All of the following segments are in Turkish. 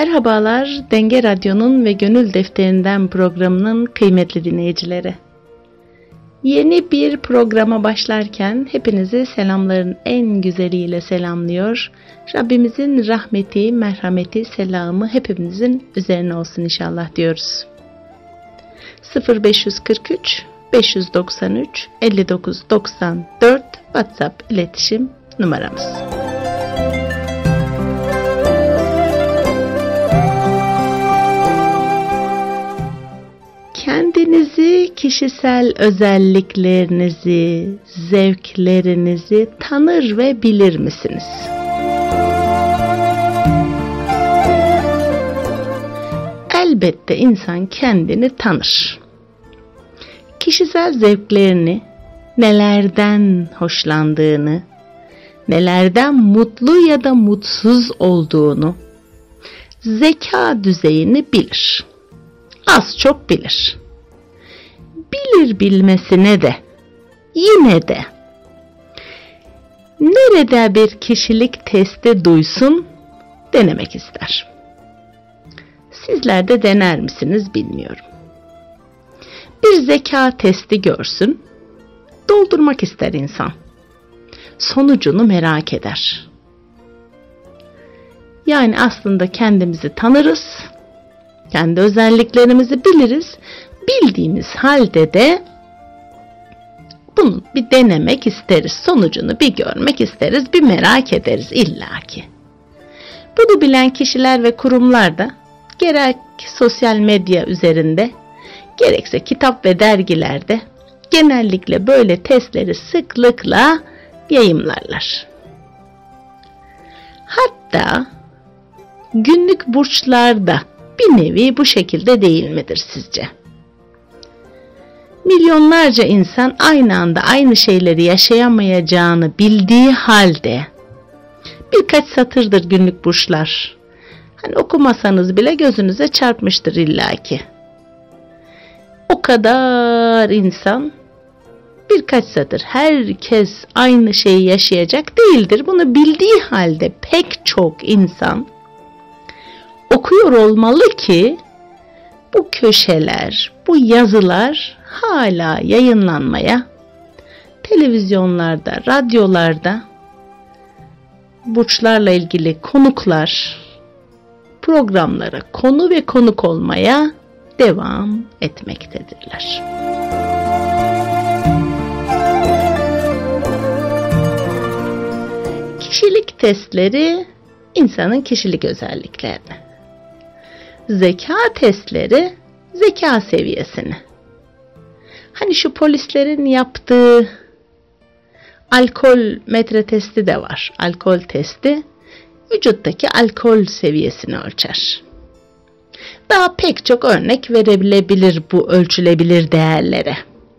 Merhabalar, Denge Radyo'nun ve Gönül Defterinden programının kıymetli dinleyicileri. Yeni bir programa başlarken hepinizi selamların en güzeliyle selamlıyor. Rabbimizin rahmeti, merhameti, selamı hepimizin üzerine olsun inşallah diyoruz. 0543 593 59 94 WhatsApp iletişim numaramız. Kendinizi, kişisel özelliklerinizi, zevklerinizi tanır ve bilir misiniz? Elbette insan kendini tanır. Kişisel zevklerini, nelerden hoşlandığını, nelerden mutlu ya da mutsuz olduğunu, zeka düzeyini bilir. Az çok bilir. Bilir bilmesine de, yine de nerede bir kişilik testi duysun, denemek ister. Sizler de dener misiniz bilmiyorum. Bir zeka testi görsün, doldurmak ister insan. Sonucunu merak eder. Yani aslında kendimizi tanırız, kendi özelliklerimizi biliriz. Bildiğimiz halde de bunu bir denemek isteriz. Sonucunu bir görmek isteriz, bir merak ederiz illaki. Bunu bilen kişiler ve kurumlar da gerek sosyal medya üzerinde, gerekse kitap ve dergilerde genellikle böyle testleri sıklıkla yayımlarlar. Hatta günlük burçlarda bir nevi bu şekilde değil midir sizce? Milyonlarca insan aynı anda aynı şeyleri yaşayamayacağını bildiği halde birkaç satırdır günlük burçlar. Hani okumasanız bile gözünüze çarpmıştır illaki. O kadar insan birkaç satır, herkes aynı şeyi yaşayacak değildir. Bunu bildiği halde pek çok insan okuyor olmalı ki bu köşeler, bu yazılar hala yayınlanmaya, televizyonlarda, radyolarda burçlarla ilgili konuklar, programlara konu ve konuk olmaya devam etmektedirler. Kişilik testleri insanın kişilik özelliklerini, zeka testleri zeka seviyesini. Hani şu polislerin yaptığı alkol metre testi de var. Alkol testi vücuttaki alkol seviyesini ölçer. Daha pek çok örnek verilebilir bu ölçülebilir değerlere.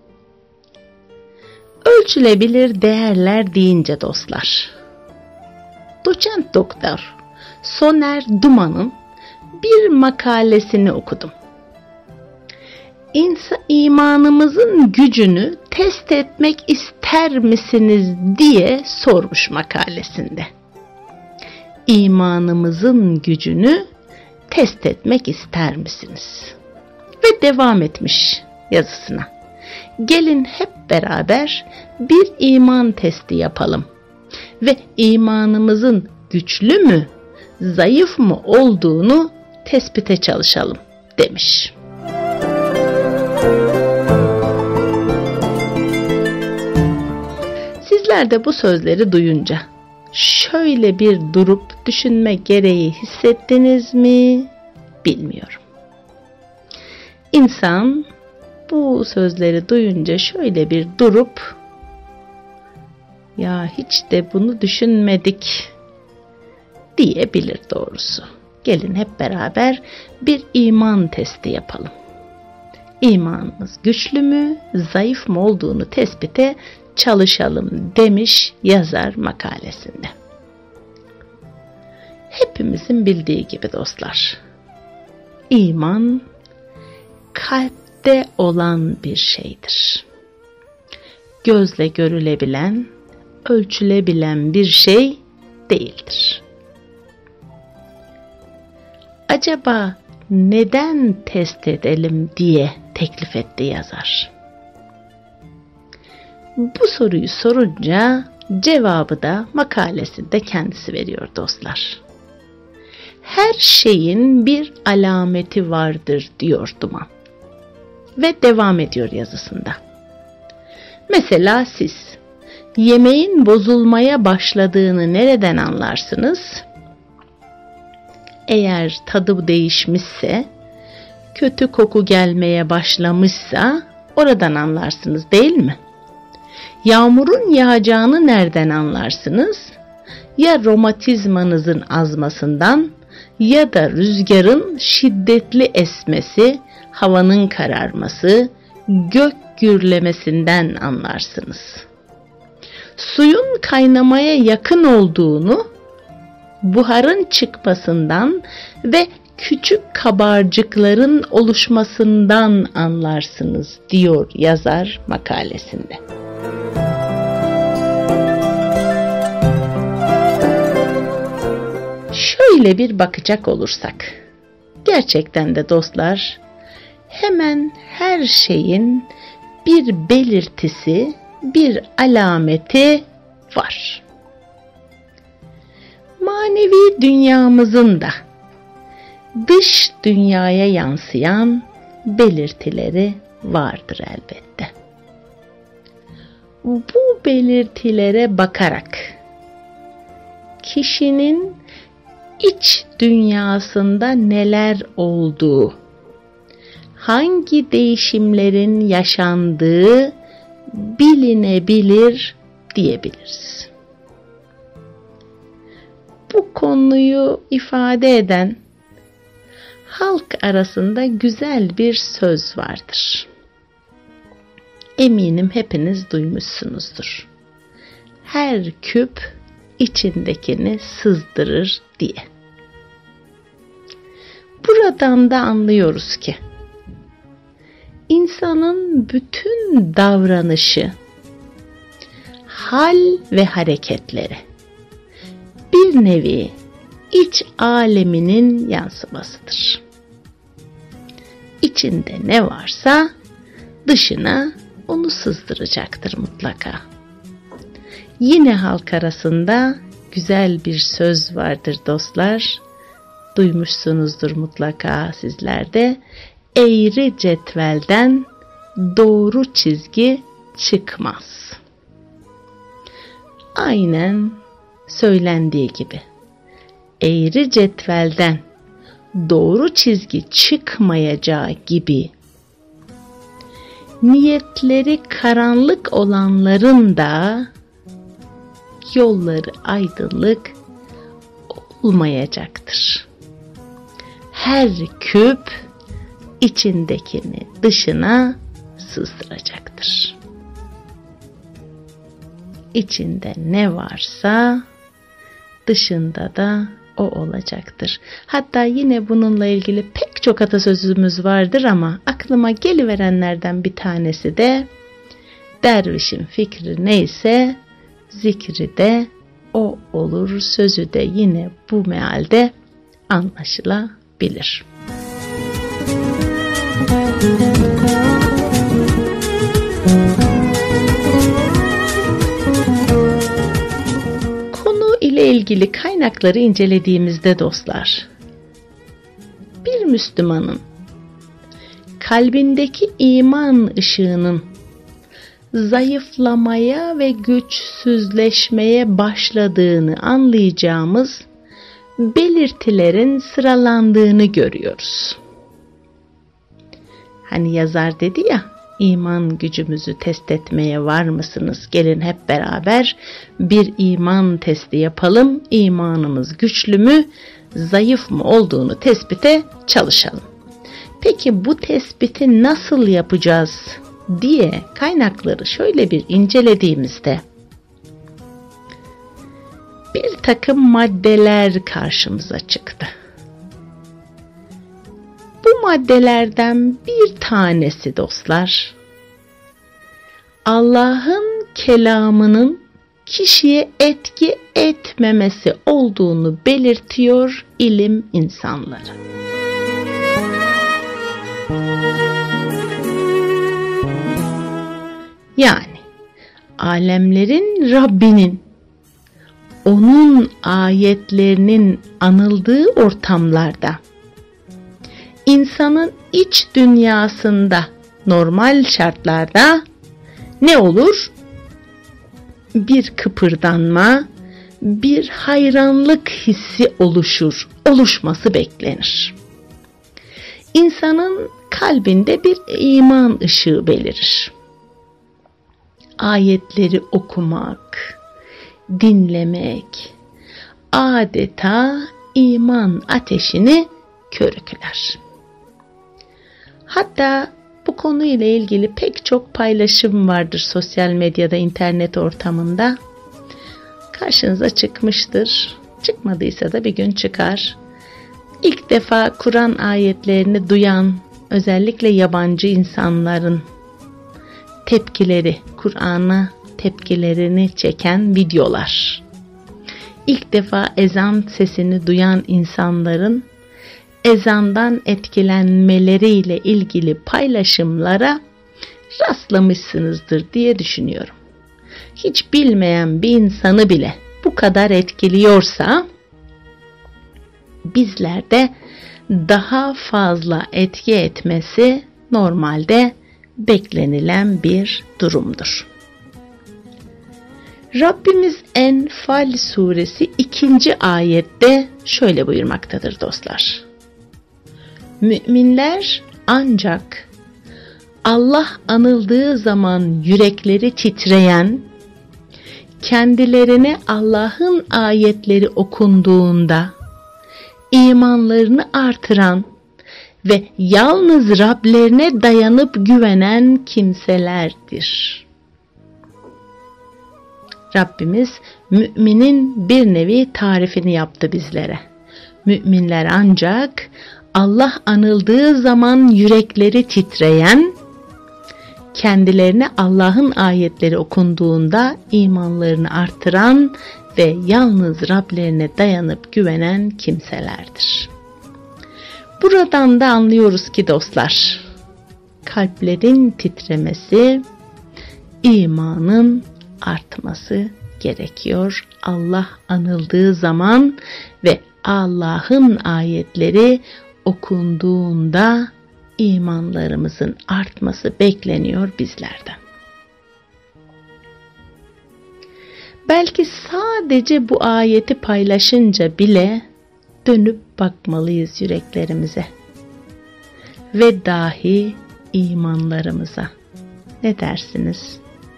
Ölçülebilir değerler deyince dostlar, doçent doktor Soner Duman'ın bir makalesini okudum. İmanımızın gücünü test etmek ister misiniz diye sormuş makalesinde. İmanımızın gücünü test etmek ister misiniz? Ve devam etmiş yazısına. Gelin hep beraber bir iman testi yapalım ve imanımızın güçlü mü, zayıf mı olduğunu tespite çalışalım demiş. Sizler de bu sözleri duyunca şöyle bir durup düşünme gereği hissettiniz mi bilmiyorum. İnsan bu sözleri duyunca şöyle bir durup, ya hiç de bunu düşünmedik diyebilir doğrusu. Gelin hep beraber bir iman testi yapalım. İmanımız güçlü mü, zayıf mı olduğunu tespite çalışalım demiş yazar makalesinde. Hepimizin bildiği gibi dostlar, İman kalpte olan bir şeydir. Gözle görülebilen, ölçülebilen bir şey değildir. acaba neden test edelim diye teklif etti yazar. Bu soruyu sorunca cevabı da makalesinde kendisi veriyor dostlar. Her şeyin bir alameti vardır diyor Duman. Ve devam ediyor yazısında. Mesela siz yemeğin bozulmaya başladığını nereden anlarsınız? Eğer tadı değişmişse, kötü koku gelmeye başlamışsa oradan anlarsınız değil mi? Yağmurun yağacağını nereden anlarsınız? Ya romatizmanızın azmasından ya da rüzgarın şiddetli esmesi, havanın kararması, gök gürlemesinden anlarsınız. Suyun kaynamaya yakın olduğunu buharın çıkmasından ve küçük kabarcıkların oluşmasından anlarsınız diyor yazar makalesinde. Şöyle bir bakacak olursak, gerçekten de dostlar, hemen her şeyin bir belirtisi, bir alameti var. Manevi dünyamızın da dış dünyaya yansıyan belirtileri vardır elbette. Bu belirtilere bakarak kişinin iç dünyasında neler olduğu, hangi değişimlerin yaşandığı bilinebilir diyebiliriz. Bu konuyu ifade eden halk arasında güzel bir söz vardır. Eminim hepiniz duymuşsunuzdur. Her küp içindekini sızdırır diye. Buradan da anlıyoruz ki insanın bütün davranışı, hal ve hareketleri bir nevi iç aleminin yansımasıdır. İçinde ne varsa dışına onu sızdıracaktır mutlaka. Yine halk arasında güzel bir söz vardır dostlar. Duymuşsunuzdur mutlaka sizler de. Eğri cetvelden doğru çizgi çıkmaz. Aynen söylendiği gibi. Eğri cetvelden doğru çizgi çıkmayacağı gibi niyetleri karanlık olanların da yolları aydınlık olmayacaktır. Her küp içindekini dışına sızdıracaktır. İçinde ne varsa dışında da o olacaktır. Hatta yine bununla ilgili pek çok atasözümüz vardır ama aklıma geliverenlerden bir tanesi de dervişin fikri neyse zikri de o olur sözü de yine bu mealde anlaşılabilir. Konu ile ilgili kaynakları incelediğimizde dostlar, bir Müslümanın kalbindeki iman ışığının zayıflamaya ve güçsüzleşmeye başladığını anlayacağımız belirtilerin sıralandığını görüyoruz. Hani yazar dedi ya, iman gücümüzü test etmeye var mısınız? Gelin hep beraber bir iman testi yapalım. İmanımız güçlü mü, zayıf mı olduğunu tespite çalışalım. Peki bu tespiti nasıl yapacağız diye kaynakları şöyle bir incelediğimizde bir takım maddeler karşımıza çıktı. Bu maddelerden bir tanesi dostlar, Allah'ın kelamının kişiye etki etmemesi olduğunu belirtiyor ilim insanları. Yani alemlerin Rabbinin, onun ayetlerinin anıldığı ortamlarda, insanın iç dünyasında, normal şartlarda ne olur? Bir kıpırdanma, bir hayranlık hissi oluşması beklenir. İnsanın kalbinde bir iman ışığı belirir. Ayetleri okumak, dinlemek adeta iman ateşini körükler. Hatta bu konuyla ilgili pek çok paylaşım vardır sosyal medyada, internet ortamında. Karşınıza çıkmıştır. Çıkmadıysa da bir gün çıkar. İlk defa Kur'an ayetlerini duyan, özellikle yabancı insanların tepkileri, Kur'an'a tepkilerini çeken videolar. İlk defa ezan sesini duyan insanların ezandan etkilenmeleriyle ilgili paylaşımlara rastlamışsınızdır diye düşünüyorum. Hiç bilmeyen bir insanı bile bu kadar etkiliyorsa, bizlerde daha fazla etki etmesi normalde beklenilen bir durumdur. Rabbimiz Enfal suresi 2. ayette şöyle buyurmaktadır dostlar. Müminler ancak Allah anıldığı zaman yürekleri titreyen, kendilerine Allah'ın ayetleri okunduğunda imanlarını artıran ve yalnız Rablerine dayanıp güvenen kimselerdir. Rabbimiz müminin bir nevi tarifini yaptı bizlere. Müminler ancak Allah anıldığı zaman yürekleri titreyen, kendilerine Allah'ın ayetleri okunduğunda imanlarını artıran ve yalnız Rablerine dayanıp güvenen kimselerdir. Buradan da anlıyoruz ki dostlar, kalplerin titremesi, imanın artması gerekiyor. Allah anıldığı zaman ve Allah'ın ayetleri okunduğunda imanlarımızın artması bekleniyor bizlerden. Belki sadece bu ayeti paylaşınca bile dönüp bakmalıyız yüreklerimize ve dahi imanlarımıza. Ne dersiniz?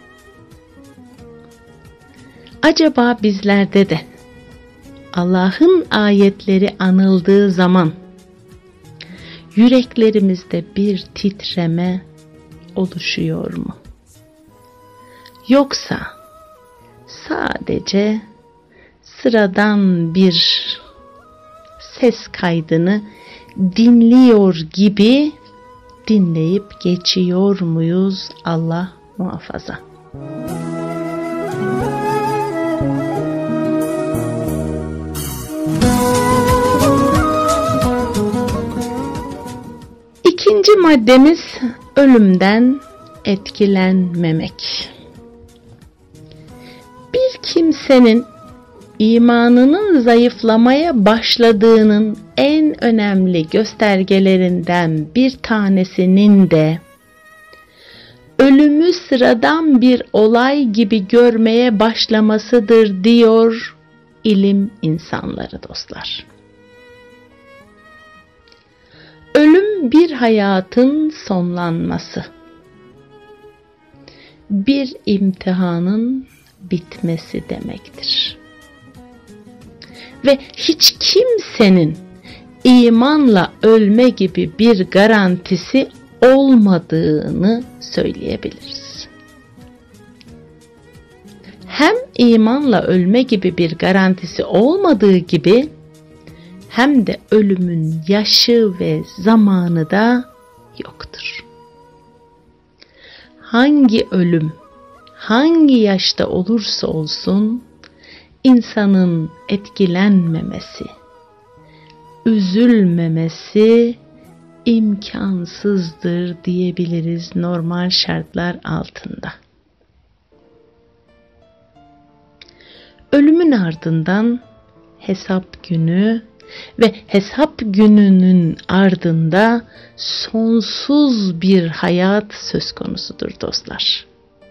Acaba bizlerde de Allah'ın ayetleri anıldığı zaman yüreklerimizde bir titreme oluşuyor mu? Yoksa sadece sıradan bir ses kaydını dinliyor gibi dinleyip geçiyor muyuz? Allah muhafaza. İkinci maddemiz ölümden etkilenmemek. Bir kimsenin imanının zayıflamaya başladığının en önemli göstergelerinden bir tanesinin de ölümü sıradan bir olay gibi görmeye başlamasıdır diyor ilim insanları dostlar. Ölüm bir hayatın sonlanması, bir imtihanın bitmesi demektir. Ve hiç kimsenin imanla ölme gibi bir garantisi olmadığını söyleyebiliriz. Hem imanla ölme gibi bir garantisi olmadığı gibi hem de ölümün yaşı ve zamanı da yoktur. Hangi ölüm, hangi yaşta olursa olsun insanın etkilenmemesi, üzülmemesi imkansızdır diyebiliriz normal şartlar altında. Ölümün ardından hesap günü ve hesap gününün ardında sonsuz bir hayat söz konusudur dostlar.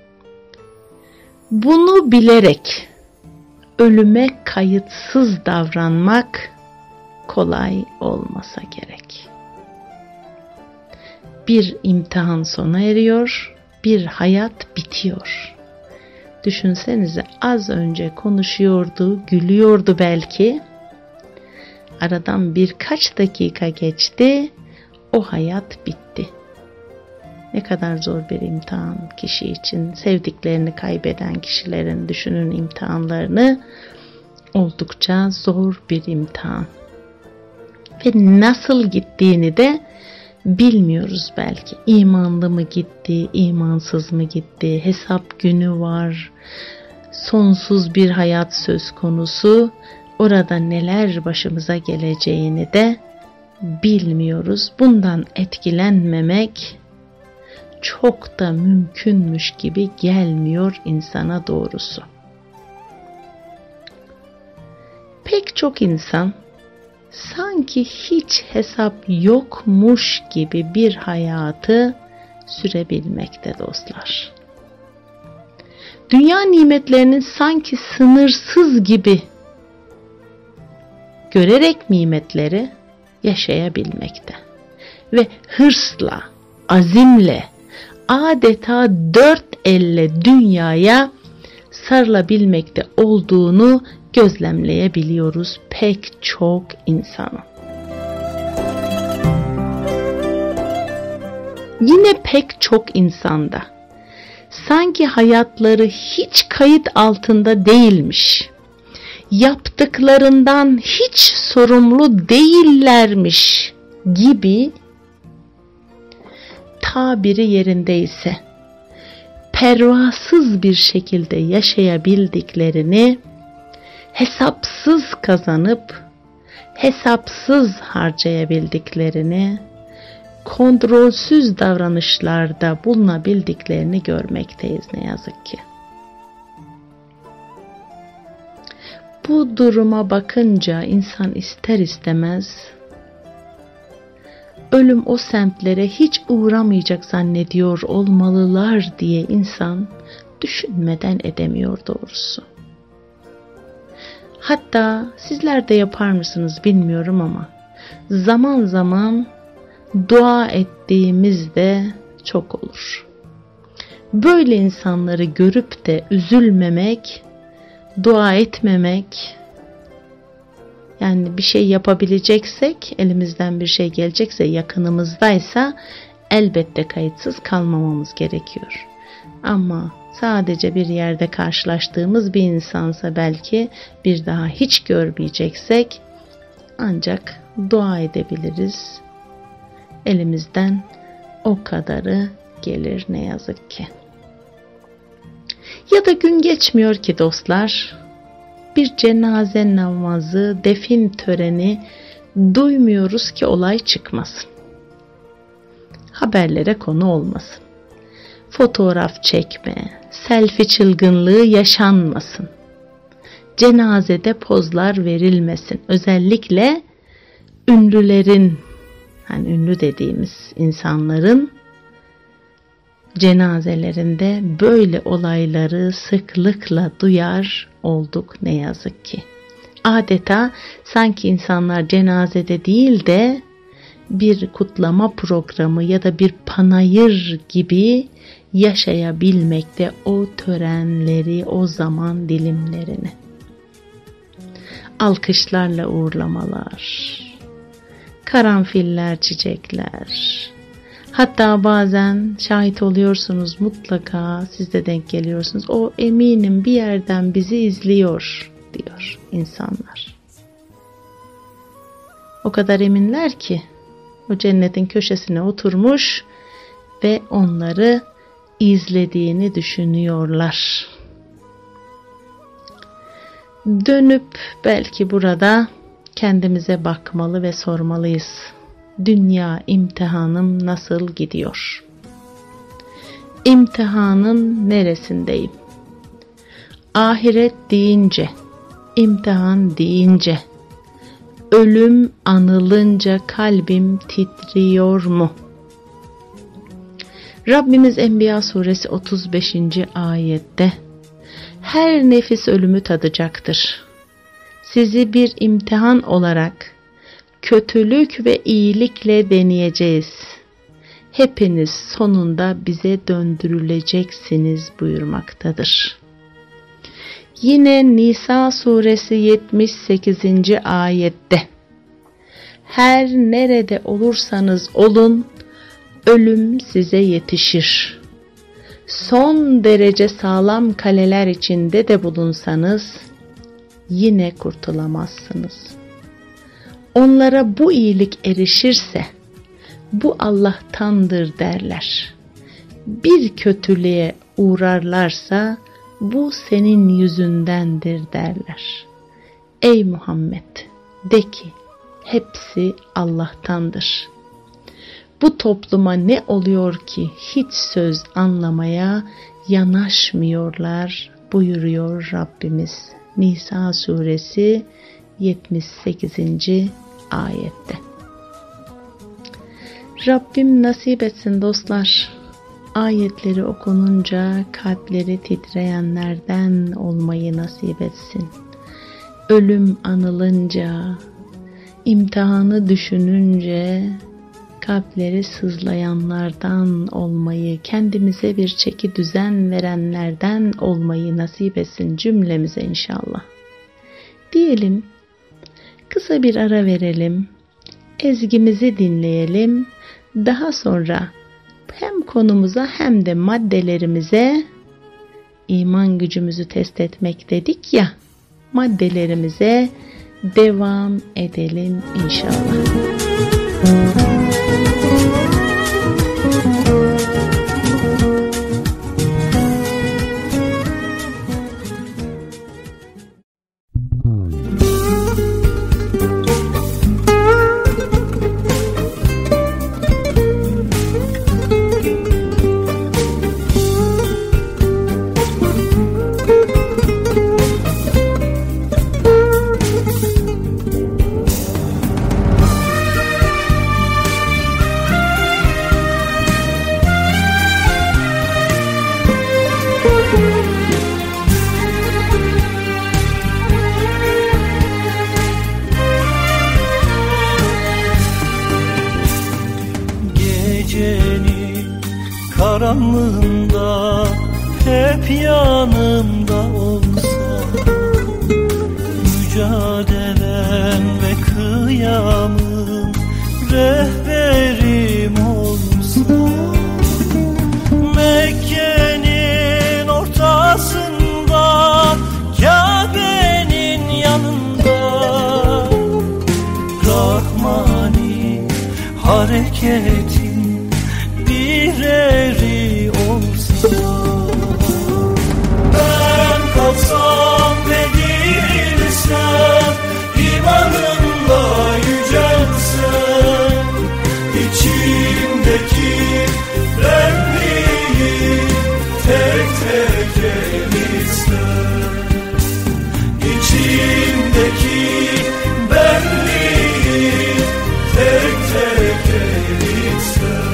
Bunu bilerek ölüme kayıtsız davranmak kolay olmasa gerek. Bir imtihan sona eriyor, bir hayat bitiyor. Düşünsenize, az önce konuşuyordu, gülüyordu belki. Aradan birkaç dakika geçti, o hayat bitti. Ne kadar zor bir imtihan kişi için. Sevdiklerini kaybeden kişilerin düşünün imtihanlarını. Oldukça zor bir imtihan. Ve nasıl gittiğini de bilmiyoruz belki. İmanlı mı gitti, imansız mı gitti, hesap günü var, sonsuz bir hayat söz konusu. Orada neler başımıza geleceğini de bilmiyoruz. Bundan etkilenmemek çok da mümkünmüş gibi gelmiyor insana doğrusu. Pek çok insan sanki hiç hesap yokmuş gibi bir hayatı sürebilmekte dostlar. Dünya nimetlerinin sanki sınırsız gibi görerek nimetleri yaşayabilmekte ve hırsla, azimle, adeta dört elle dünyaya sarılabilmekte olduğunu gözlemleyebiliyoruz pek çok insanın. Yine pek çok insanda sanki hayatları hiç kayıt altında değilmiş, yaptıklarından hiç sorumlu değillermiş gibi, tabiri yerindeyse pervasız bir şekilde yaşayabildiklerini, hesapsız kazanıp hesapsız harcayabildiklerini, kontrolsüz davranışlarda bulunabildiklerini görmekteyiz ne yazık ki. Bu duruma bakınca insan ister istemez ölüm o semtlere hiç uğramayacak zannediyor olmalılar diye insan düşünmeden edemiyor doğrusu. Hatta sizler de yapar mısınız bilmiyorum ama zaman zaman dua ettiğimizde çok olur. Böyle insanları görüp de üzülmemek, dua etmemek, yani bir şey yapabileceksek, elimizden bir şey gelecekse, yakınımızdaysa elbette kayıtsız kalmamamız gerekiyor. Ama sadece bir yerde karşılaştığımız bir insansa belki bir daha hiç görmeyeceksek ancak dua edebiliriz. Elimizden o kadarı gelir ne yazık ki. Ya da gün geçmiyor ki dostlar, bir cenaze namazı, defin töreni duymuyoruz ki olay çıkmasın. Haberlere konu olmasın. Fotoğraf çekme, selfie çılgınlığı yaşanmasın. Cenazede pozlar verilmesin. Özellikle ünlülerin, hani ünlü dediğimiz insanların cenazelerinde böyle olayları sıklıkla duyar olduk ne yazık ki. Adeta sanki insanlar cenazede değil de bir kutlama programı ya da bir panayır gibi yaşayabilmekte o törenleri, o zaman dilimlerini. Alkışlarla uğurlamalar, karanfiller, çiçekler. Hatta bazen şahit oluyorsunuz, mutlaka siz de denk geliyorsunuz. O eminim bir yerden bizi izliyor diyor insanlar. O kadar eminler ki o cennetin köşesine oturmuş ve onları izlediğini düşünüyorlar. Dönüp belki burada kendimize bakmalı ve sormalıyız. Dünya imtihanım nasıl gidiyor? İmtihanın neresindeyim? Ahiret deyince İmtihan deyince, ölüm anılınca kalbim titriyor mu? Rabbimiz Enbiya suresi 35. ayette her nefis ölümü tadacaktır. Sizi bir imtihan olarak kötülük ve iyilikle deneyeceğiz. Hepiniz sonunda bize döndürüleceksiniz buyurmaktadır. Yine Nisa suresi 78. ayette her nerede olursanız olun ölüm size yetişir. Son derece sağlam kaleler içinde de bulunsanız yine kurtulamazsınız. Onlara bu iyilik erişirse bu Allah'tandır derler. Bir kötülüğe uğrarlarsa bu senin yüzündendir derler. Ey Muhammed, de ki hepsi Allah'tandır. Bu topluma ne oluyor ki hiç söz anlamaya yanaşmıyorlar buyuruyor Rabbimiz. Nisa suresi 78. ayette. Rabbim nasip etsin dostlar. Ayetleri okununca kalpleri titreyenlerden olmayı nasip etsin. Ölüm anılınca, imtihanı düşününce kalpleri sızlayanlardan olmayı, kendimize bir çeki düzen verenlerden olmayı nasip etsin cümlemize inşallah. Diyelim, kısa bir ara verelim, ezgimizi dinleyelim, daha sonra hem konumuza hem de maddelerimize iman gücümüzü test etmek dedik ya, maddelerimize devam edelim inşallah. Karanlığında hep yanımda olsa, mücadelem ve kıyamım rehberim olsa, Mekke'nin ortasında, Kabe'nin yanında, Rahmani hareketi eri olsa, ben kalsam ve dirilsem, imanımla yücelsem, içimdeki benliği tek tek erilsem, içimdeki benliği tek tek erilsem.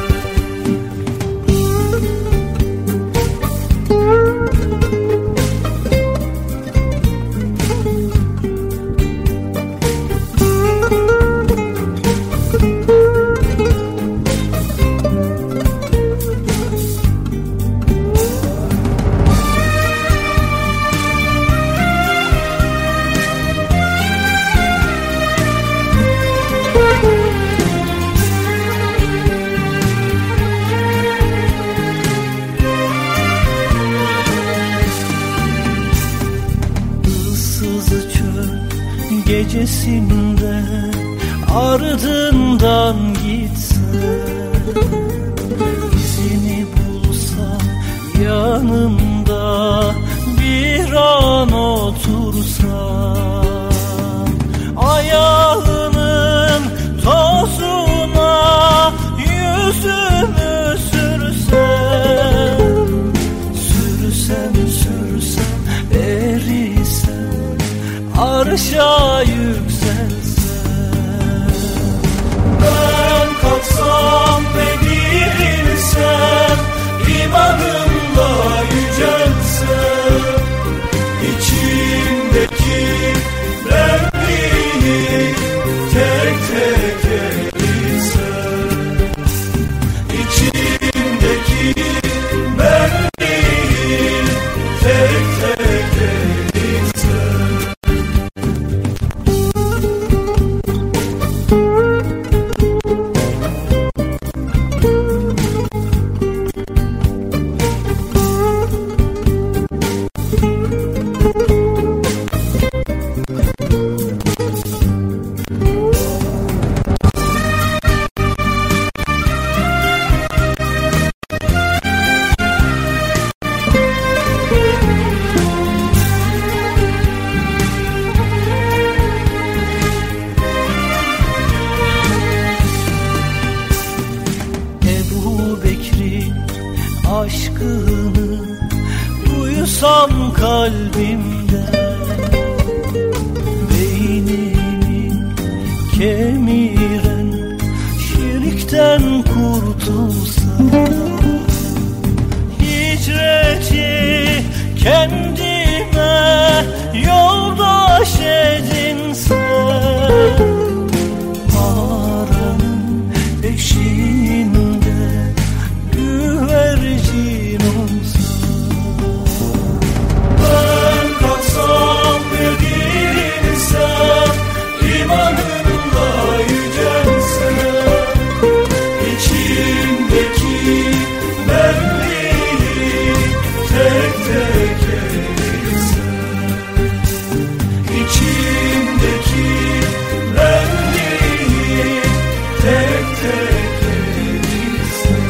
Gecesinde ardından gitse, izini bulsa yanımda bir an otursa, ayağının tozuna yüzümü sürsem, sürsem erisem, arşa yükselsem, ben kalksam ve dirilsem, imanımla yücelsem, içimdeki benliği tek tek eğitsem, içimdeki benliği tek tek eğitsem. Aşkını duysam kalbimde, beynimi kemiren şirkten kurtulsam, hicreti kendime yoldaş edinsem, mağaranın eşiğinde güvercin olsam, ben kalksam ve dirilsem, imanımla yücelsem, içimdeki benliği tek tek eğitsem, içimdeki benliği tek tek eğitsem.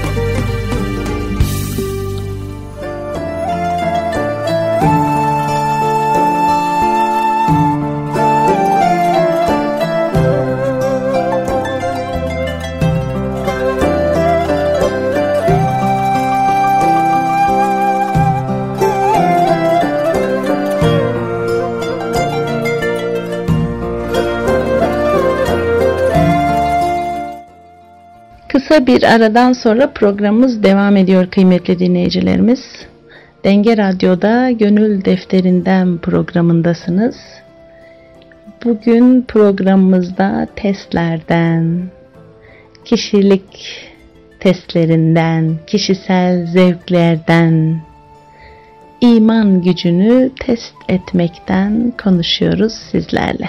Kısa bir aradan sonra programımız devam ediyor kıymetli dinleyicilerimiz. Denge Radyo'da Gönül Defterinden programındasınız. Bugün programımızda testlerden, kişilik testlerinden, kişisel zevklerden, iman gücünü test etmekten konuşuyoruz sizlerle.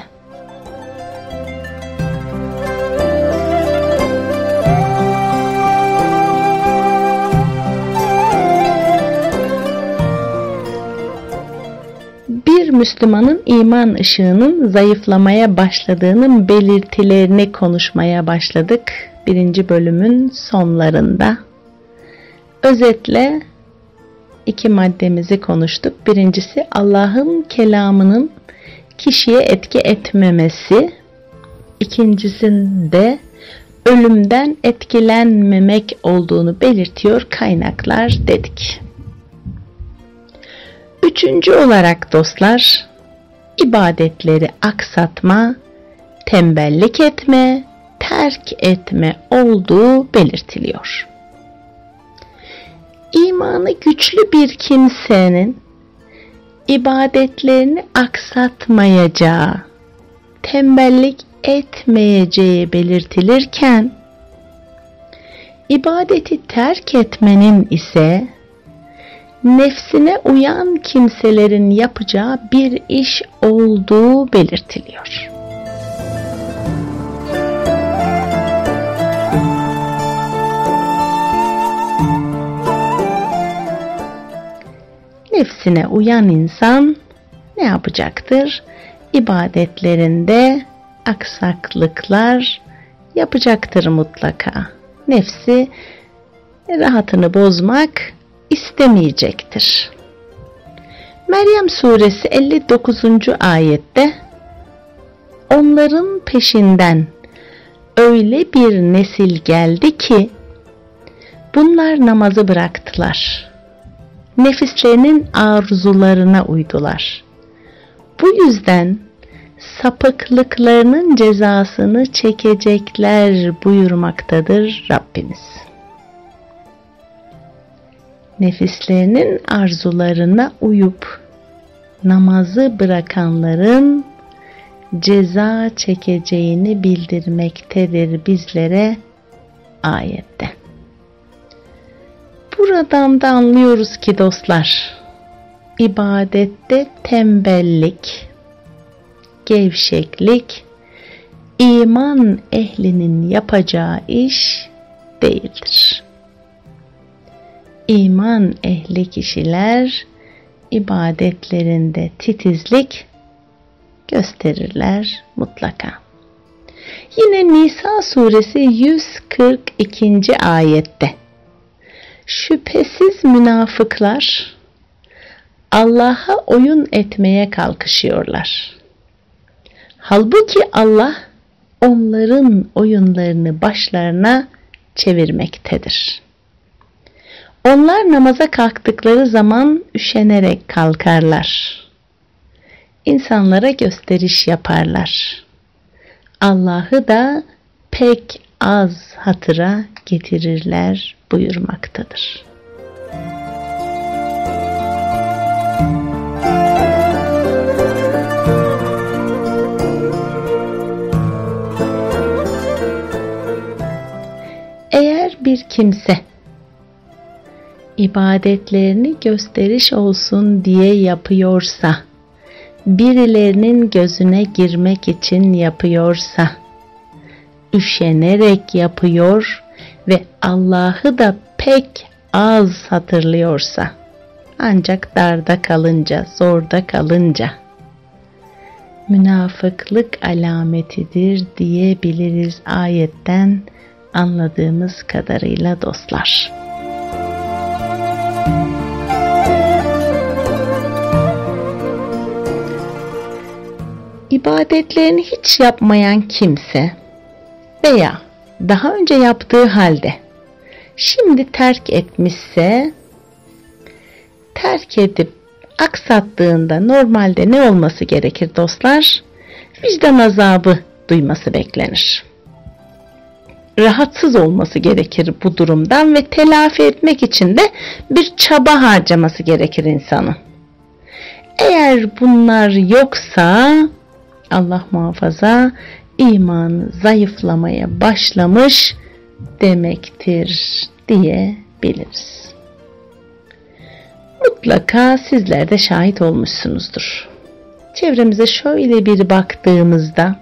Bir Müslümanın iman ışığının zayıflamaya başladığının belirtilerini konuşmaya başladık 1. bölümün sonlarında. Özetle 2 maddemizi konuştuk. Birincisi Allah'ın kelamının kişiye etki etmemesi. İkincisinde ölümden etkilenmemek olduğunu belirtiyor kaynaklar dedik. Üçüncü olarak dostlar, ibadetleri aksatma, tembellik etme, terk etme olduğu belirtiliyor. İmanı güçlü bir kimsenin ibadetlerini aksatmayacağı, tembellik etmeyeceği belirtilirken, ibadeti terk etmenin ise nefsine uyan kimselerin yapacağı bir iş olduğu belirtiliyor. Nefsine uyan insan ne yapacaktır? İbadetlerinde aksaklıklar yapacaktır mutlaka. Nefsi rahatını bozmak istemeyecektir. Meryem suresi 59. ayette onların peşinden öyle bir nesil geldi ki bunlar namazı bıraktılar. Nefislerinin arzularına uydular. Bu yüzden sapıklıklarının cezasını çekecekler buyurmaktadır Rabbimiz. Nefislerinin arzularına uyup namazı bırakanların ceza çekeceğini bildirmektedir bizlere ayette. Buradan da anlıyoruz ki dostlar, ibadette tembellik, gevşeklik, iman ehlinin yapacağı iş değildir. İman ehli kişiler ibadetlerinde titizlik gösterirler mutlaka. Yine Nisa suresi 142. ayette şüphesiz münafıklar Allah'a oyun etmeye kalkışıyorlar. Halbuki Allah onların oyunlarını başlarına çevirmektedir. Onlar namaza kalktıkları zaman üşenerek kalkarlar. İnsanlara gösteriş yaparlar. Allah'ı da pek az hatıra getirirler buyurmaktadır. Eğer bir kimse ibadetlerini gösteriş olsun diye yapıyorsa, birilerinin gözüne girmek için yapıyorsa, üşenerek yapıyor ve Allah'ı da pek az hatırlıyorsa, ancak darda kalınca, zorda kalınca münafıklık alametidir diyebiliriz ayetten anladığımız kadarıyla dostlar. İbadetlerini hiç yapmayan kimse veya daha önce yaptığı halde şimdi terk etmişse, terk edip aksattığında normalde ne olması gerekir dostlar? Vicdan azabı duyması beklenir. Rahatsız olması gerekir bu durumdan ve telafi etmek için de bir çaba harcaması gerekir insanın. Eğer bunlar yoksa Allah muhafaza imanı zayıflamaya başlamış demektir diyebiliriz. Mutlaka sizler de şahit olmuşsunuzdur. Çevremize şöyle bir baktığımızda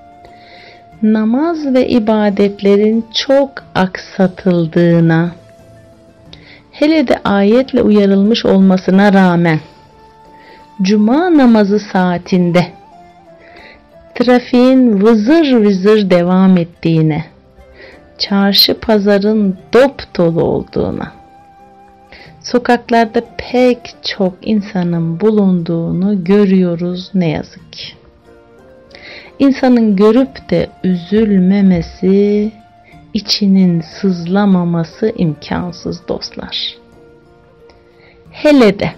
namaz ve ibadetlerin çok aksatıldığına, hele de ayetle uyarılmış olmasına rağmen cuma namazı saatinde trafiğin vızır vızır devam ettiğine, çarşı pazarın dop dolu olduğuna, sokaklarda pek çok insanın bulunduğunu görüyoruz ne yazık ki. İnsanın görüp de üzülmemesi, içinin sızlamaması imkansız dostlar. Hele de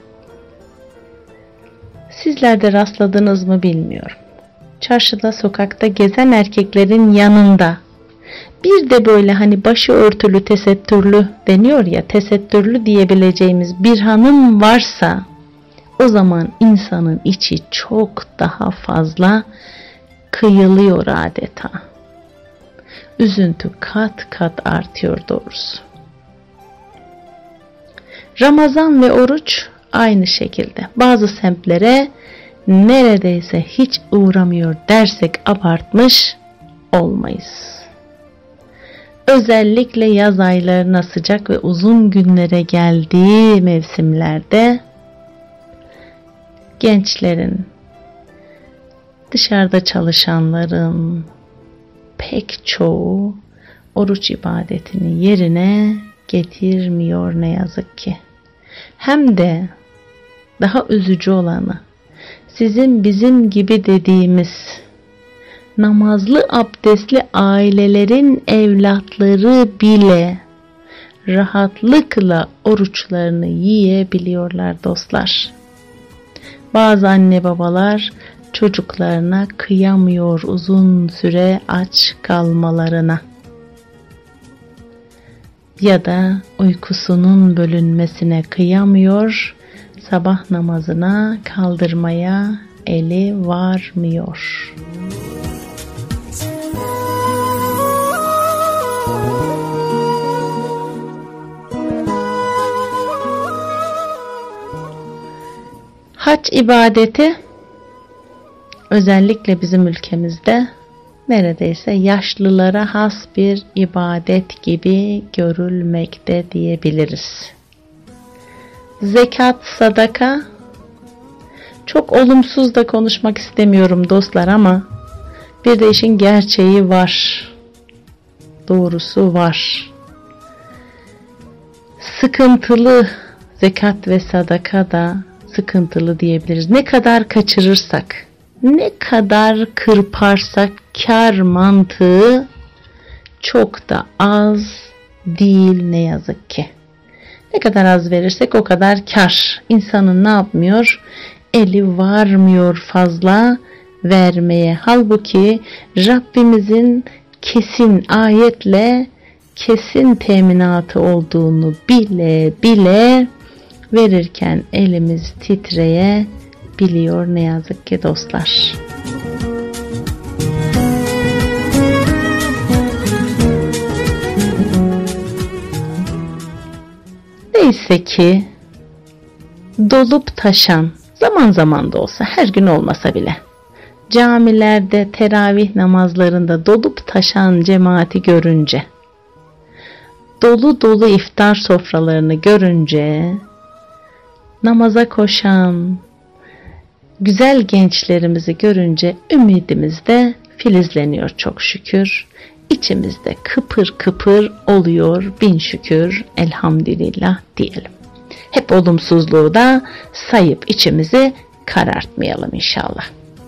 sizler de rastladınız mı bilmiyorum. Çarşıda, sokakta gezen erkeklerin yanında bir de böyle hani başı örtülü, tesettürlü deniyor ya, tesettürlü diyebileceğimiz bir hanım varsa o zaman insanın içi çok daha fazla kıyılıyor adeta. Üzüntü kat kat artıyor doğrusu. Ramazan ve oruç aynı şekilde. Bazı semtlere neredeyse hiç uğramıyor dersek abartmış olmayız. Özellikle yaz aylarına sıcak ve uzun günlere geldiği mevsimlerde gençlerin, dışarıda çalışanların pek çoğu oruç ibadetini yerine getirmiyor ne yazık ki. Hem de daha üzücü olanı, sizin bizim gibi dediğimiz namazlı abdestli ailelerin evlatları bile rahatlıkla oruçlarını yiyebiliyorlar dostlar. Bazı anne babalar çocuklarına kıyamıyor uzun süre aç kalmalarına. Ya da uykusunun bölünmesine kıyamıyor, sabah namazına kaldırmaya eli varmıyor. Hac ibadeti özellikle bizim ülkemizde neredeyse yaşlılara has bir ibadet gibi görülmekte diyebiliriz. Zekat, sadaka, çok olumsuz da konuşmak istemiyorum dostlar ama bir de işin gerçeği var. Doğrusu var. Sıkıntılı zekat ve sadaka da sıkıntılı diyebiliriz. Ne kadar kaçırırsak, ne kadar kırparsak kar mantığı çok da az değil ne yazık ki. Ne kadar az verirsek o kadar kar. İnsanın ne yapmıyor? Eli varmıyor fazla vermeye. Halbuki Rabbimizin kesin ayetle kesin teminatı olduğunu bile bile verirken elimiz titreye biliyor ne yazık ki dostlar. Neyse ki dolup taşan, zaman zaman da olsa, her gün olmasa bile, camilerde teravih namazlarında dolup taşan cemaati görünce, dolu dolu iftar sofralarını görünce, namaza koşan güzel gençlerimizi görünce ümidimiz de filizleniyor çok şükür. İçimizde kıpır kıpır oluyor bin şükür elhamdülillah diyelim. Hep olumsuzluğu da sayıp içimizi karartmayalım inşallah.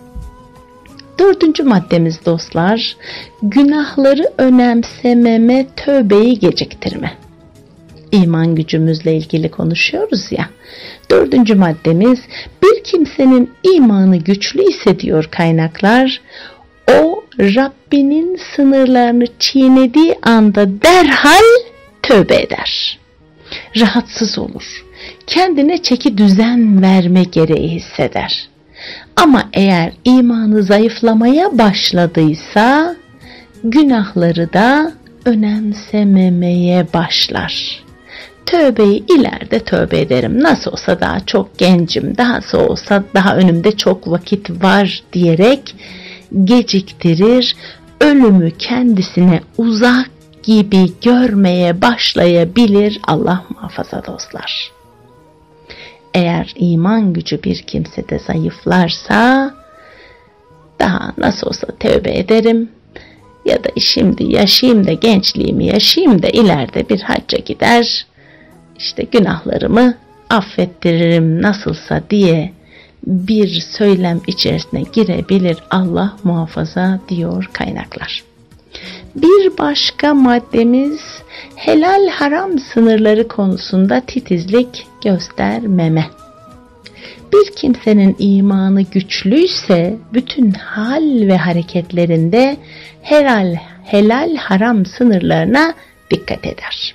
4. maddemiz dostlar, günahları önemsememe, tövbeyi geciktirme. İman gücümüzle ilgili konuşuyoruz ya. 4. maddemiz, bir kimsenin imanı güçlü ise diyor kaynaklar, o Rabbinin sınırlarını çiğnediği anda derhal tövbe eder. Rahatsız olur. Kendine çeki düzen verme gereği hisseder. Ama eğer imanı zayıflamaya başladıysa günahları da önemsememeye başlar. Tövbeyi ileride tövbe ederim. Nasıl olsa daha çok gencim, daha olsa daha önümde çok vakit var diyerek geciktirir, ölümü kendisine uzak gibi görmeye başlayabilir. Allah muhafaza dostlar. Eğer iman gücü bir kimsede zayıflarsa, daha nasıl olsa tövbe ederim ya da şimdi yaşayayım da gençliğimi yaşayayım da ileride bir hacca gider, işte günahlarımı affettiririm nasılsa diye bir söylem içerisine girebilir. Allah muhafaza diyor kaynaklar. Bir başka maddemiz, helal haram sınırları konusunda titizlik göstermeme. Bir kimsenin imanı güçlüyse bütün hal ve hareketlerinde helal haram sınırlarına dikkat eder.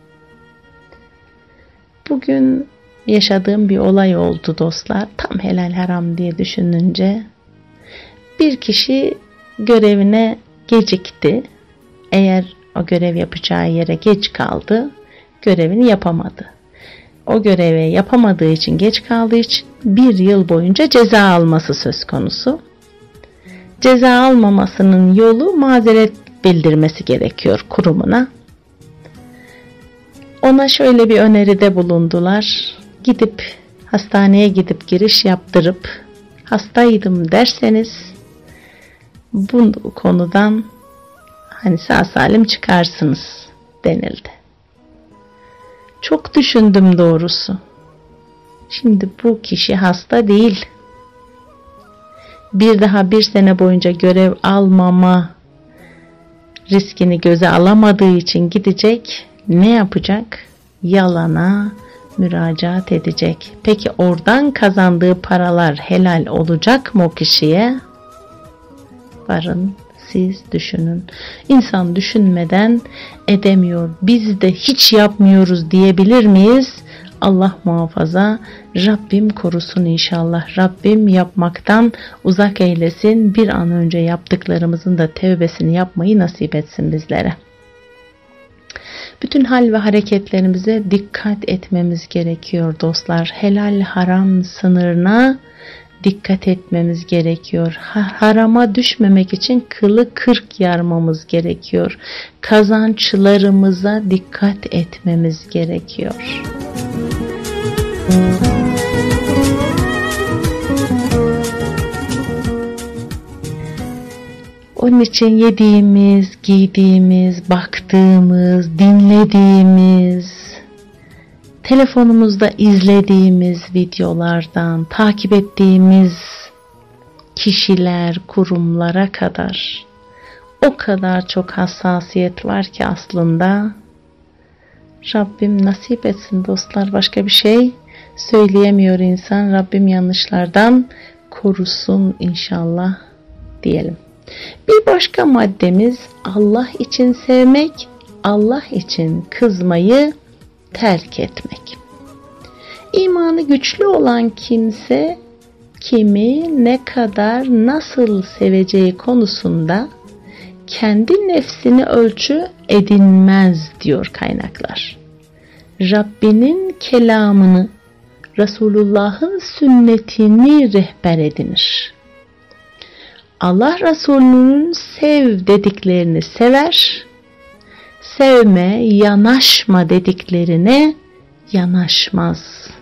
Bugün yaşadığım bir olay oldu dostlar. Tam helal haram diye düşününce bir kişi görevine gecikti. Eğer o görev yapacağı yere geç kaldı, görevini yapamadı. O görevi yapamadığı için, geç kaldığı için 1 yıl boyunca ceza alması söz konusu. Ceza almamasının yolu mazeret bildirmesi gerekiyor kurumuna. Ona şöyle bir öneride bulundular. Hastaneye gidip giriş yaptırıp hastaydım derseniz bu konudan sağ salim çıkarsınız denildi. Çok düşündüm doğrusu. Şimdi bu kişi hasta değil. Bir daha 1 sene boyunca görev almama riskini göze alamadığı için gidecek. Ne yapacak? Yalana, müracaat edecek. Peki oradan kazandığı paralar helal olacak mı o kişiye? Varın siz düşünün. İnsan düşünmeden edemiyor. Biz de hiç yapmıyoruz diyebilir miyiz? Allah muhafaza, Rabbim korusun inşallah. Rabbim yapmaktan uzak eylesin. Bir an önce yaptıklarımızın da tevbesini yapmayı nasip etsin bizlere. Bütün hal ve hareketlerimize dikkat etmemiz gerekiyor dostlar. Helal haram sınırına dikkat etmemiz gerekiyor. Harama düşmemek için kılı kırk yarmamız gerekiyor. Kazançlarımıza dikkat etmemiz gerekiyor. Onun için yediğimiz, giydiğimiz, baktığımız, dinlediğimiz, telefonumuzda izlediğimiz videolardan, takip ettiğimiz kişiler, kurumlara kadar o kadar çok hassasiyet var ki aslında. Rabbim nasip etsin dostlar, başka bir şey söyleyemiyor insan. Rabbim yanlışlardan korusun inşallah diyelim. Bir başka maddemiz Allah için sevmek, Allah için kızmayı terk etmek. İmanı güçlü olan kimse kimi ne kadar nasıl seveceği konusunda kendi nefsini ölçü edinmez diyor kaynaklar. Rabbinin kelamını, Resulullah'ın sünnetini rehber edinir. Allah Resulü'nün sev dediklerini sever, sevme, yanaşma dediklerine yanaşmaz.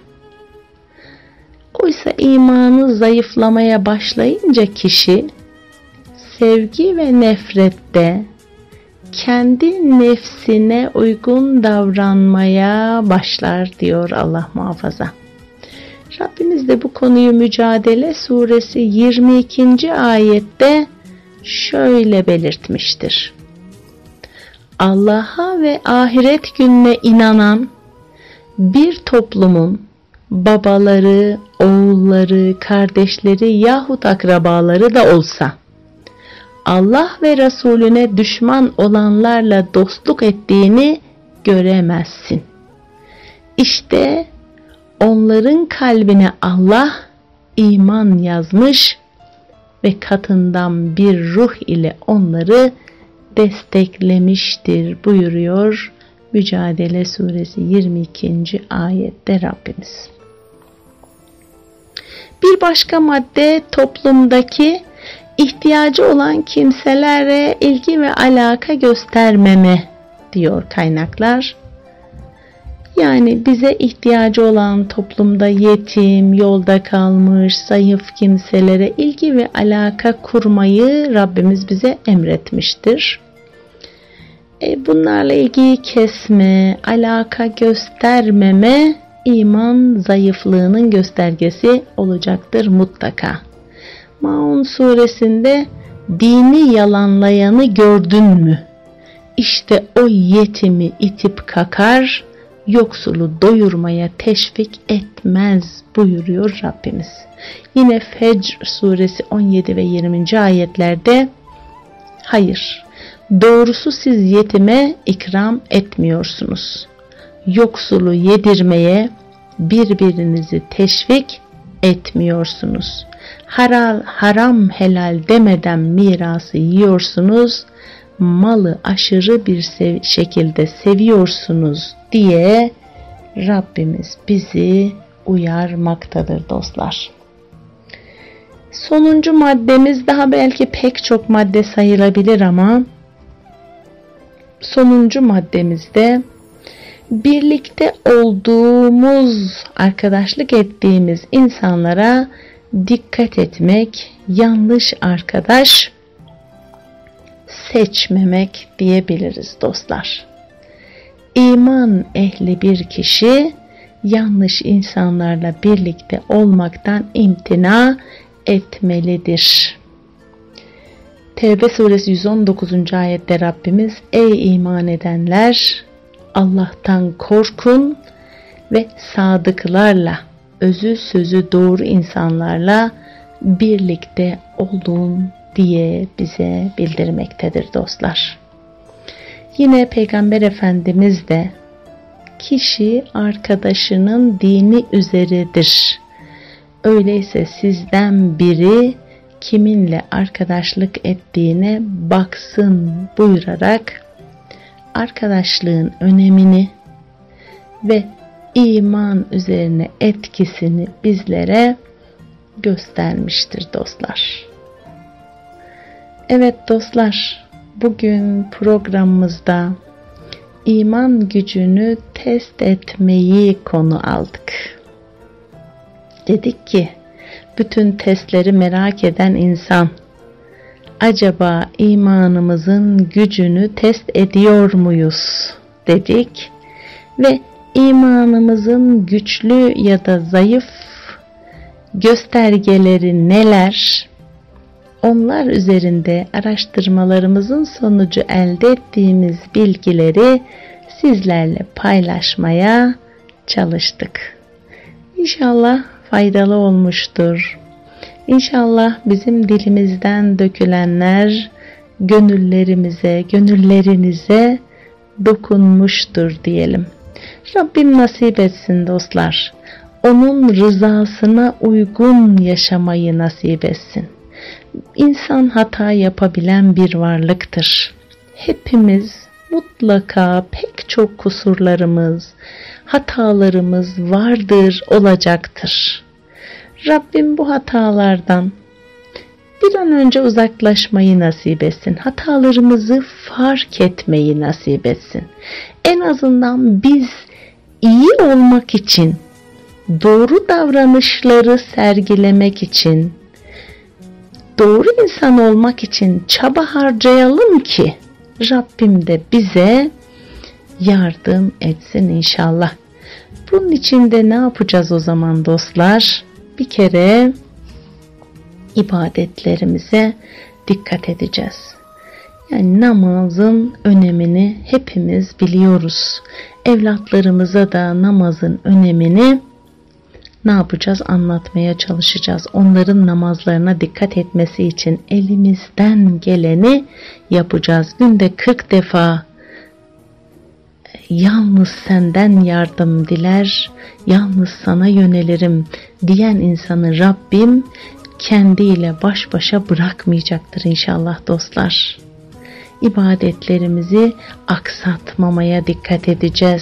Oysa imanı zayıflamaya başlayınca kişi sevgi ve nefrette kendi nefsine uygun davranmaya başlar diyor Allah muhafaza. Rabbimiz de bu konuyu Mücadele Suresi 22. ayette şöyle belirtmiştir. Allah'a ve ahiret gününe inanan bir toplumun babaları, oğulları, kardeşleri yahut akrabaları da olsa Allah ve Resulüne düşman olanlarla dostluk ettiğini göremezsin. İşte onların kalbine Allah iman yazmış ve katından bir ruh ile onları desteklemiştir buyuruyor Mücadele Suresi 22. ayette Rabbimiz. Bir başka madde toplumdaki ihtiyacı olan kimselere ilgi ve alaka göstermeme diyor kaynaklar. Yani bize ihtiyacı olan toplumda yetim, yolda kalmış, zayıf kimselere ilgi ve alaka kurmayı Rabbimiz bize emretmiştir. Bunlarla ilgiyi kesme, alaka göstermeme iman zayıflığının göstergesi olacaktır mutlaka. Maun suresinde dini yalanlayanı gördün mü? İşte o yetimi itip kakar, yoksulu doyurmaya teşvik etmez buyuruyor Rabbimiz. Yine Fecr suresi 17 ve 20. ayetlerde hayır, doğrusu siz yetime ikram etmiyorsunuz. Yoksulu yedirmeye birbirinizi teşvik etmiyorsunuz. Haram helal demeden mirası yiyorsunuz. Malı aşırı bir şekilde seviyorsunuz diye Rabbimiz bizi uyarmaktadır dostlar. Sonuncu maddemiz daha belki pek çok madde sayılabilir ama sonuncu maddemizde birlikte olduğumuz, arkadaşlık ettiğimiz insanlara dikkat etmek, yanlış arkadaş seçmemek diyebiliriz dostlar. İman ehli bir kişi yanlış insanlarla birlikte olmaktan imtina etmelidir. Tevbe suresi 119. ayette Rabbimiz ey iman edenler Allah'tan korkun ve sadıklarla, özü sözü doğru insanlarla birlikte olun diye bize bildirmektedir dostlar. Yine Peygamber Efendimiz de kişi arkadaşının dini üzeridir. Öyleyse sizden biri kiminle arkadaşlık ettiğine baksın buyurarak arkadaşlığın önemini ve iman üzerine etkisini bizlere göstermiştir dostlar. Evet dostlar, bugün programımızda iman gücünü test etmeyi konu aldık. Dedik ki, bütün testleri merak eden insan, acaba imanımızın gücünü test ediyor muyuz dedik ve imanımızın güçlü ya da zayıf göstergeleri neler? Onlar üzerinde araştırmalarımızın sonucu elde ettiğimiz bilgileri sizlerle paylaşmaya çalıştık. İnşallah faydalı olmuştur. İnşallah bizim dilimizden dökülenler gönüllerinize dokunmuştur diyelim. Rabbim nasip etsin dostlar. Onun rızasına uygun yaşamayı nasip etsin. İnsan hata yapabilen bir varlıktır. Hepimiz mutlaka pek çok kusurlarımız, hatalarımız vardır, olacaktır. Rabbim bu hatalardan bir an önce uzaklaşmayı nasip etsin. Hatalarımızı fark etmeyi nasip etsin. En azından biz iyi olmak için, doğru davranışları sergilemek için, doğru insan olmak için çaba harcayalım ki Rabbim de bize yardım etsin inşallah. Bunun için de ne yapacağız o zaman dostlar? Bir kere ibadetlerimize dikkat edeceğiz. Yani namazın önemini hepimiz biliyoruz. Evlatlarımıza da namazın önemini ne yapacağız? Anlatmaya çalışacağız. Onların namazlarına dikkat etmesi için elimizden geleni yapacağız. Günde 40 defa yalnız senden yardım diler, yalnız sana yönelirim diyen insanı Rabbim kendiyle baş başa bırakmayacaktır inşallah dostlar. İbadetlerimizi aksatmamaya dikkat edeceğiz.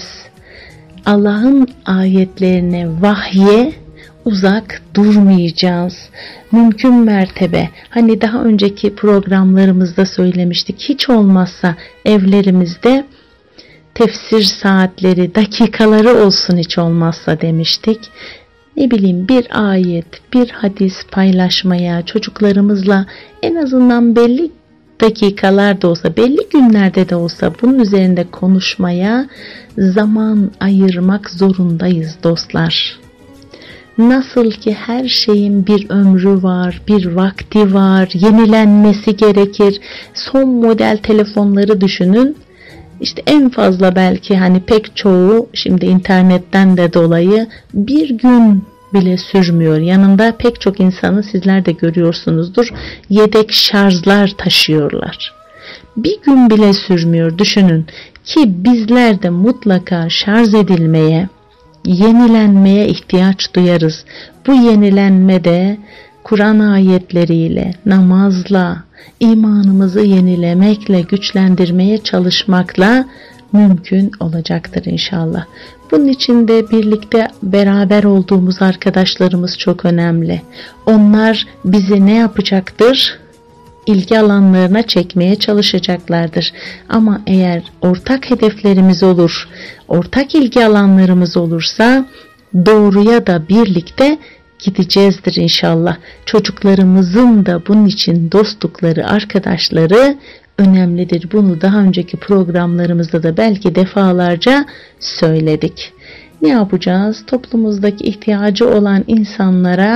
Allah'ın ayetlerine, vahye uzak durmayacağız. Mümkün mertebe, hani daha önceki programlarımızda söylemiştik, hiç olmazsa evlerimizde tefsir saatleri, dakikaları olsun hiç olmazsa demiştik. Ne bileyim, bir ayet, bir hadis paylaşmaya, çocuklarımızla en azından belli dakikalarda olsa, belli günlerde de olsa bunun üzerinde konuşmaya zaman ayırmak zorundayız dostlar. Nasıl ki her şeyin bir ömrü var, bir vakti var, yenilenmesi gerekir. Son model telefonları düşünün. İşte en fazla belki hani pek çoğu şimdi internetten de dolayı bir gün bile sürmüyor. Yanında pek çok insanı sizler de görüyorsunuzdur. Yedek şarjlar taşıyorlar. Bir gün bile sürmüyor düşünün ki bizler de mutlaka şarj edilmeye, yenilenmeye ihtiyaç duyarız. Bu yenilenme de Kur'an ayetleriyle, namazla, imanımızı yenilemekle, güçlendirmeye çalışmakla mümkün olacaktır inşallah. Bunun için de birlikte beraber olduğumuz arkadaşlarımız çok önemli. Onlar bizi ne yapacaktır? İlgi alanlarına çekmeye çalışacaklardır. Ama eğer ortak hedeflerimiz olur, ortak ilgi alanlarımız olursa doğruya da birlikte gideceğizdir inşallah. Çocuklarımızın da bunun için dostlukları, arkadaşları önemlidir. Bunu daha önceki programlarımızda da belki defalarca söyledik. Ne yapacağız? Toplumumuzdaki ihtiyacı olan insanlara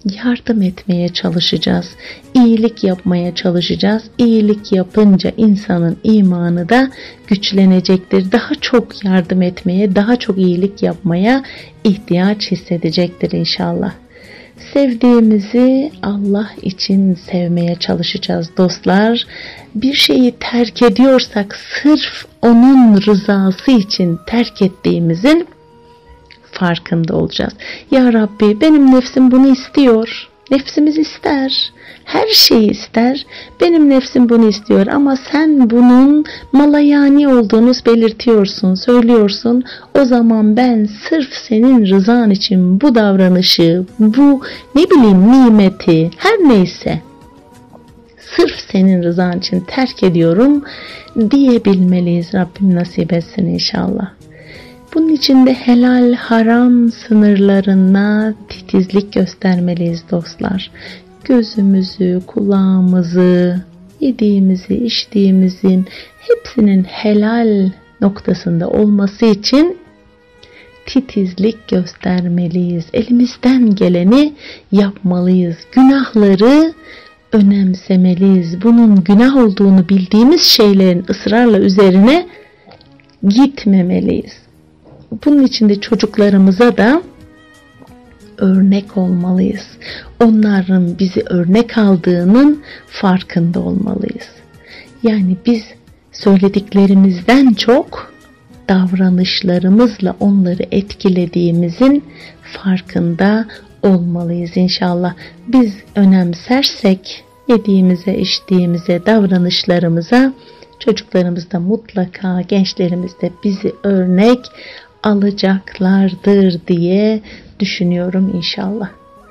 yardım etmeye çalışacağız. İyilik yapmaya çalışacağız. İyilik yapınca insanın imanı da güçlenecektir. Daha çok yardım etmeye, daha çok iyilik yapmaya ihtiyaç hissedecektir inşallah. Sevdiğimizi Allah için sevmeye çalışacağız dostlar. Bir şeyi terk ediyorsak sırf onun rızası için terk ettiğimizin farkında olacağız. Ya Rabbi, benim nefsim bunu istiyor. Nefsimiz ister. Her şeyi ister. Benim nefsim bunu istiyor ama sen bunun malayani olduğunu belirtiyorsun, söylüyorsun. O zaman ben sırf senin rızan için bu davranışı, bu nimeti, her neyse sırf senin rızan için terk ediyorum diyebilmeliyiz. Rabbim nasip etsin inşallah. Bunun için de helal haram sınırlarına titizlik göstermeliyiz dostlar. Gözümüzü, kulağımızı, yediğimizi, içtiğimizin hepsinin helal noktasında olması için titizlik göstermeliyiz. Elimizden geleni yapmalıyız. Günahları önemsemeliyiz. Bunun günah olduğunu bildiğimiz şeylerin ısrarla üzerine gitmemeliyiz. Bunun için de çocuklarımıza da örnek olmalıyız. Onların bizi örnek aldığının farkında olmalıyız. Yani biz söylediklerimizden çok davranışlarımızla onları etkilediğimizin farkında olmalıyız inşallah. Biz önemsersek yediğimize, içtiğimize, davranışlarımıza, çocuklarımız da mutlaka, gençlerimiz de bizi örnek alacaklardır diye düşünüyorum inşallah.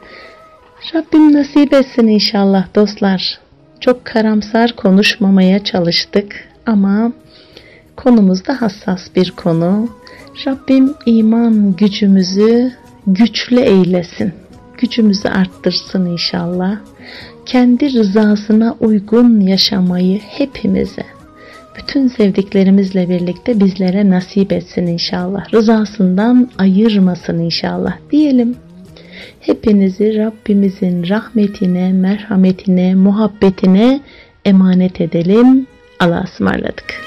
Rabbim nasip etsin inşallah dostlar. Çok karamsar konuşmamaya çalıştık ama konumuz da hassas bir konu. Rabbim iman gücümüzü güçlü eylesin. Gücümüzü arttırsın inşallah. Kendi rızasına uygun yaşamayı hepimize, bütün sevdiklerimizle birlikte bizlere nasip etsin inşallah. Rızasından ayırmasın inşallah diyelim. Hepinizi Rabbimizin rahmetine, merhametine, muhabbetine emanet edelim. Allah'a ısmarladık.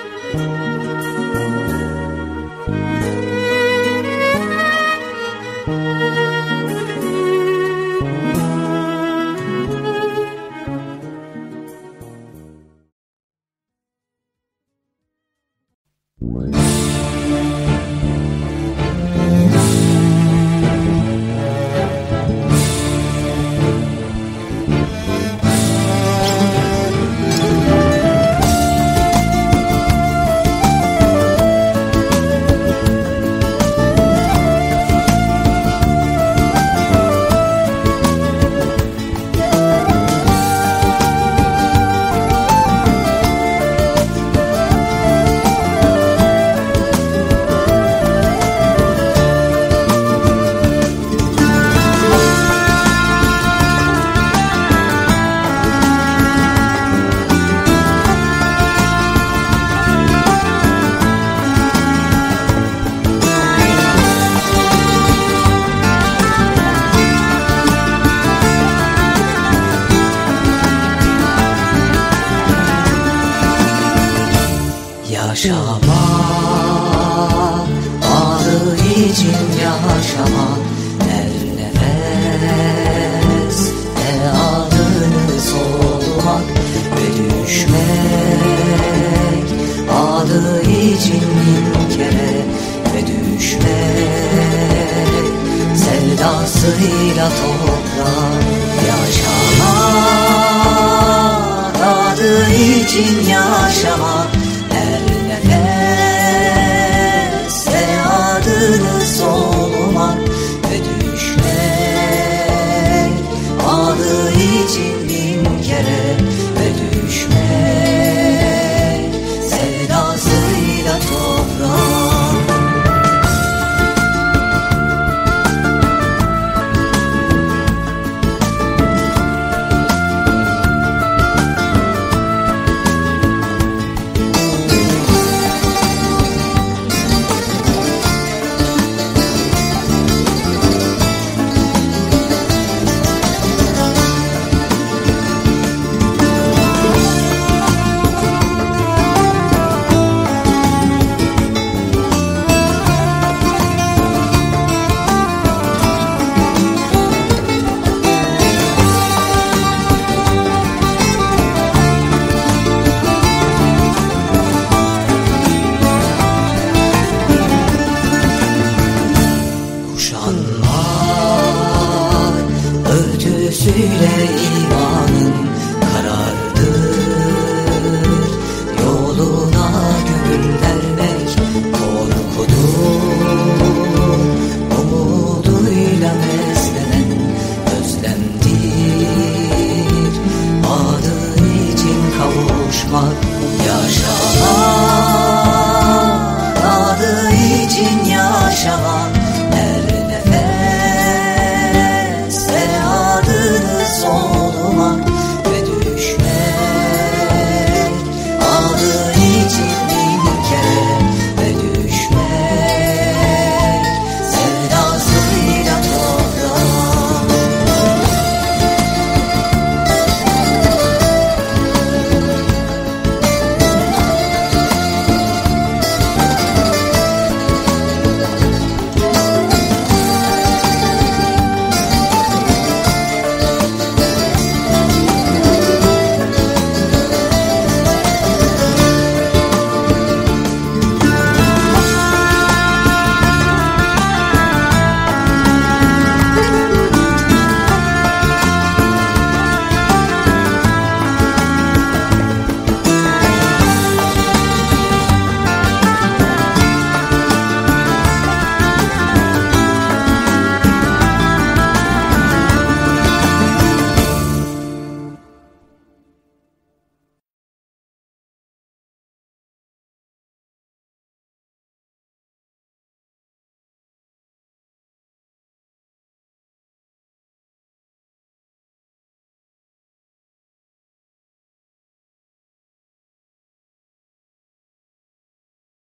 Yaşama, adı için yaşama, her nefeste adını solumak ve düşmek, adı için bin kere ve düşmek, sevdasıyla toprak. Yaşamak, adı için yaşamak, adını solumak ve düşmek, adı için bin kere ve düşmek, sevdasıyla toprak. Gözüyle